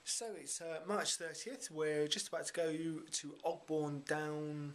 So it's March 30th. We're just about to go to Ogbourne Down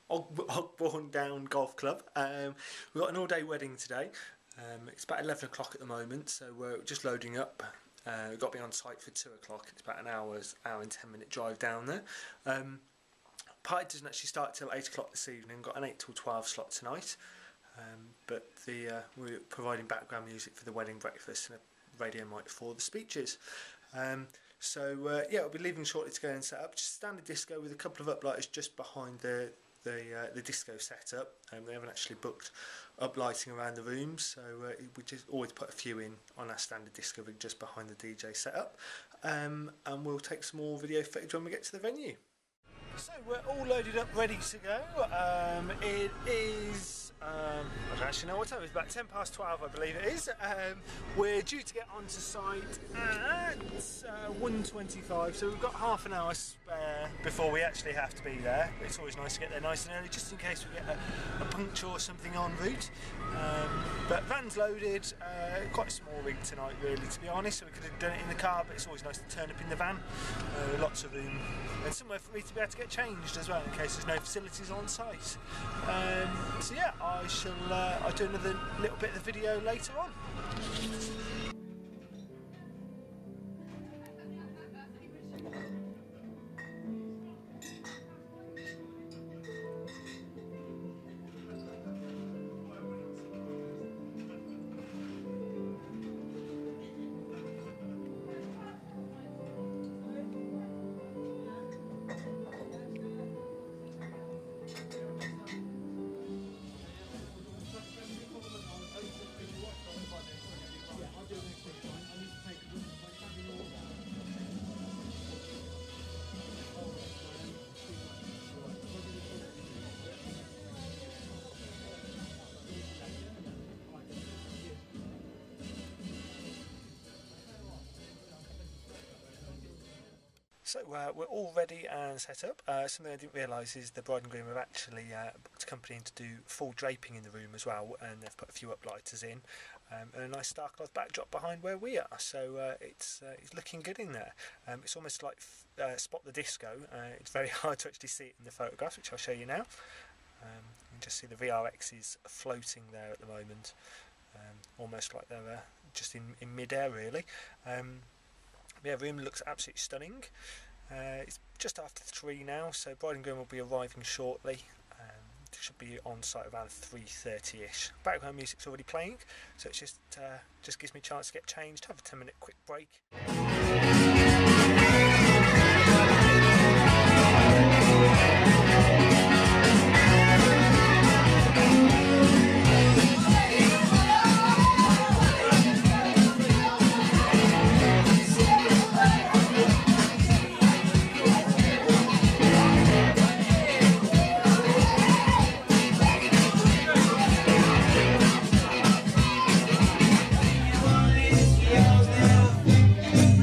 Golf Club. We've got an all-day wedding today. It's about 11 o'clock at the moment, so we're just loading up. We've got to be on site for 2 o'clock. It's about an hour and 10-minute drive down there. Party doesn't actually start till 8 o'clock this evening. Got an 8 till 12 slot tonight. But we're providing background music for the wedding breakfast and a radio mic for the speeches. Yeah, we'll be leaving shortly to go and set up. Just standard disco with a couple of uplighters just behind the disco setup. They haven't actually booked uplighting around the room, so we just always put a few in on our standard disco rig just behind the DJ setup. And we'll take some more video footage when we get to the venue. So we're all loaded up, ready to go. It is, I don't actually know what time it is, about 10 past 12 I believe it is. We're due to get onto site at 1:25, so we've got half an hour spare before we actually have to be there. It's always nice to get there nice and early, just in case we get a puncture or something en route. But van's loaded, quite a small rig tonight really, to be honest, so we could have done it in the car, but it's always nice to turn up in the van. Lots of room and somewhere for me to be able to get changed as well in case there's no facilities on site. So yeah, I'll do another little bit of the video later on. So we're all ready and set up. Something I didn't realise is the bride and groom have actually booked a company in to do full draping in the room as well, and they've put a few uplighters in, and a nice starcloth backdrop behind where we are. So it's looking good in there. It's almost like Spot the Disco. It's very hard to actually see it in the photographs, which I'll show you now. You can just see the VRXs floating there at the moment, almost like they're just in mid-air really. Yeah, room looks absolutely stunning. It's just after 3 now, so bride and groom will be arriving shortly. Should be on site around 3:30ish. Background music's already playing, so it's just gives me a chance to get changed, have a 10-minute quick break.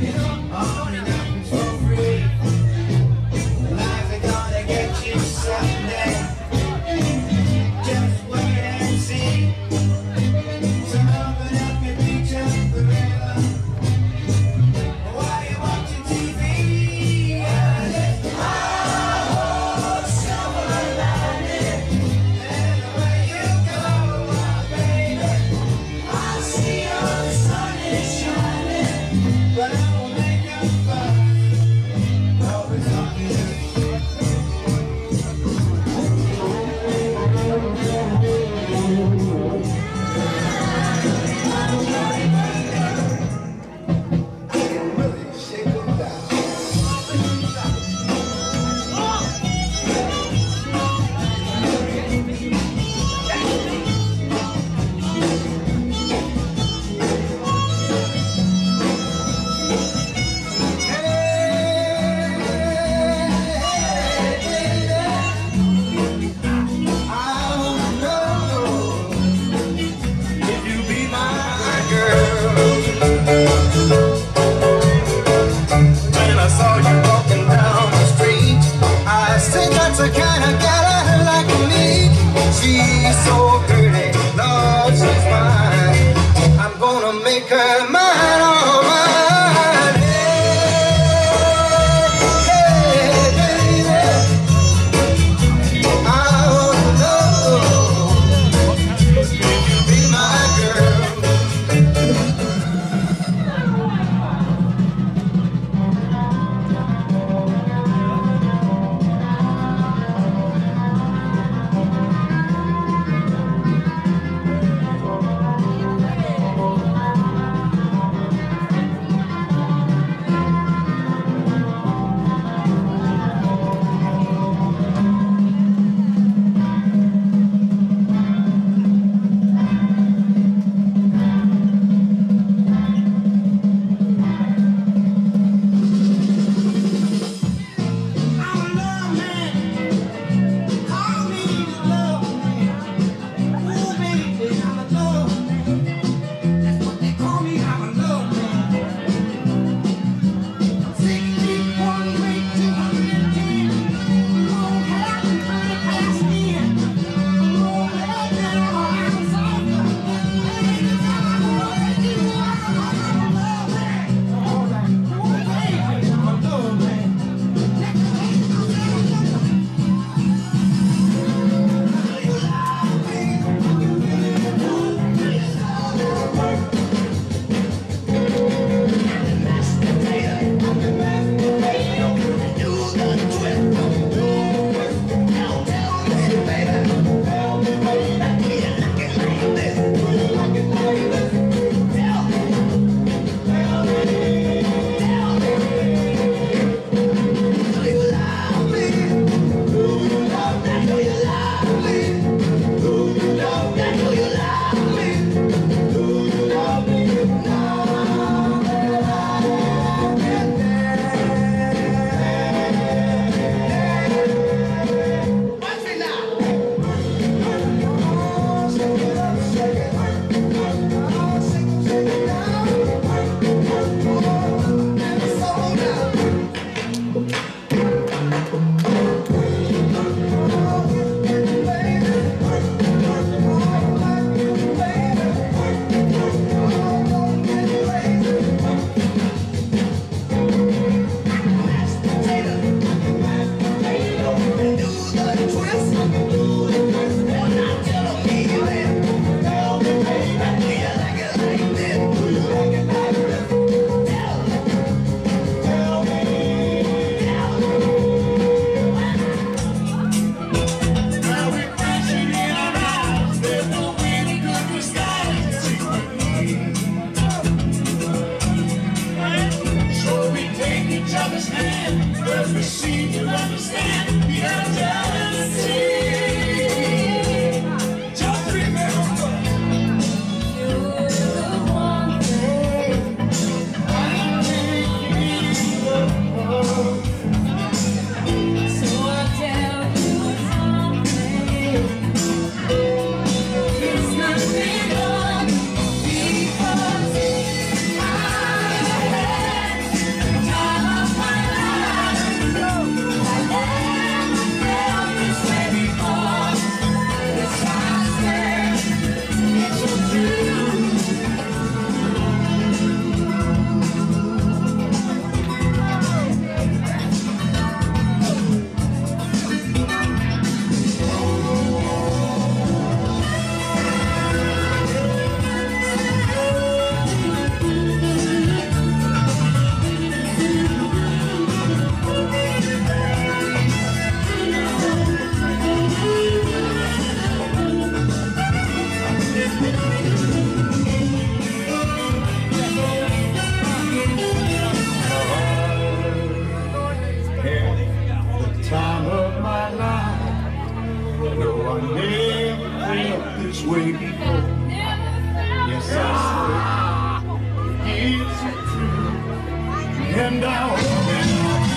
Life is gonna get you we seem to understand the urgency. Just remember, you're the one thing I can't give up. So I'll tell you something. It's nothing wrong because I had the time of my life. I never felt this way before. It's why I said it's so true. The time of my life. No, I never felt this way before. Yes, I swear it's true. And I hope it.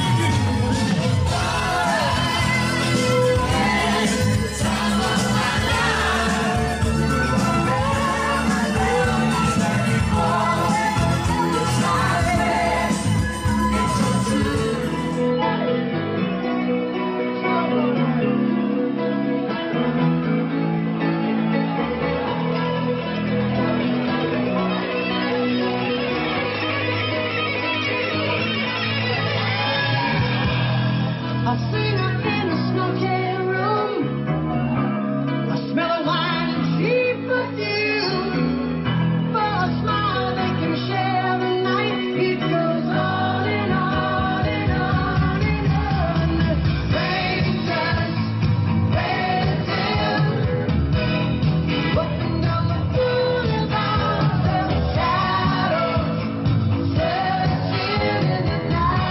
I've seen her in a smoky room. I smell of wine and cheap perfume. For a smile they can share the night. It goes on and on and on and on. Strangers waiting, walking down the boulevard, their shadows searching in the night.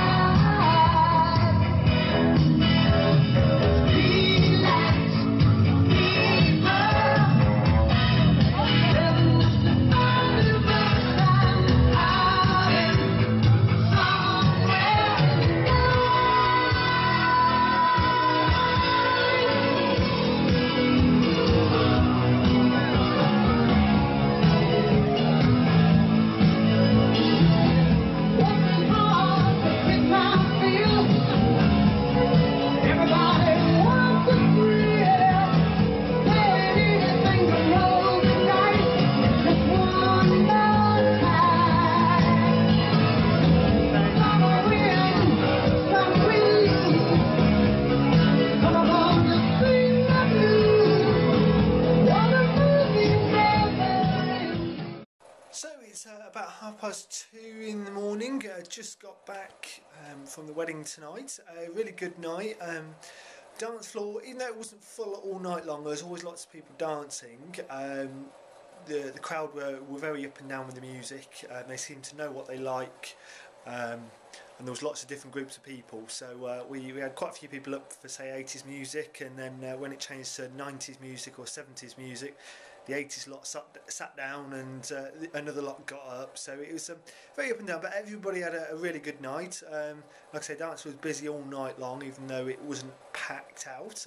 So it's about 2:30 in the morning. Just got back from the wedding tonight. A really good night. Dance floor, even though it wasn't full all night long, there was always lots of people dancing. The crowd were very up and down with the music. They seemed to know what they like. And there was lots of different groups of people, so we had quite a few people up for, say, 80s music, and then when it changed to 90s music or 70s music, the 80s lot sat down and another lot got up, so it was very up and down, but everybody had a really good night. Like I say, dance was busy all night long, even though it wasn't packed out.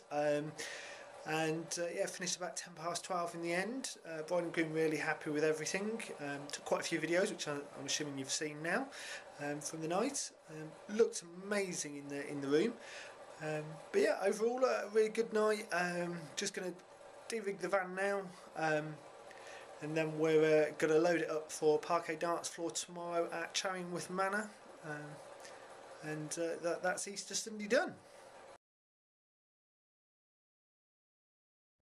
Yeah, finished about 12:10 in the end. Bride and groom really happy with everything. Took quite a few videos, which I'm assuming you've seen now, from the night. Looked amazing in the room. But yeah, overall a really good night. Just going to de-rig the van now, and then we're going to load it up for parquet dance floor tomorrow at Charingworth Manor. That's Easter Sunday done.